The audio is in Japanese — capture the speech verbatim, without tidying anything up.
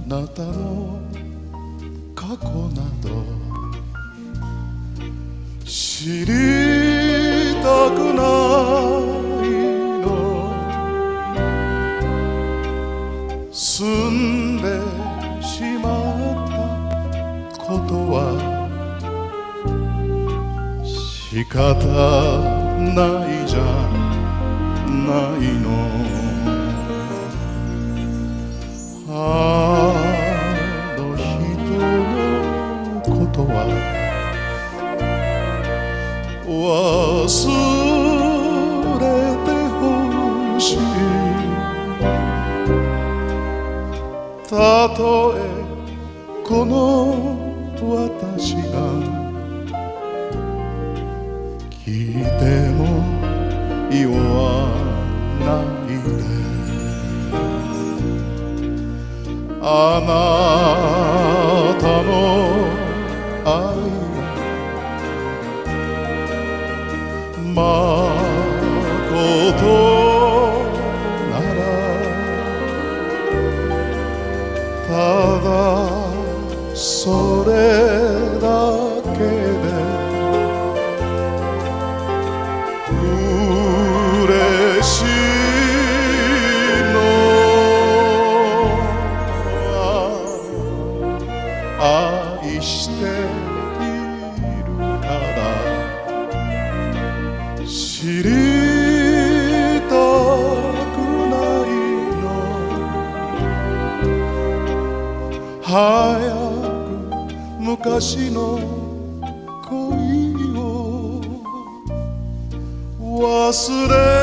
なたの過去など知りたくないの。済んでしまったことは仕方ないじゃないの。あの人のことは忘れてほしい。たとえこの私が聞いても言わないで。あなたの愛まことならただそれだけで嬉しい愛しているから知りたくないの。早く昔の恋を忘れ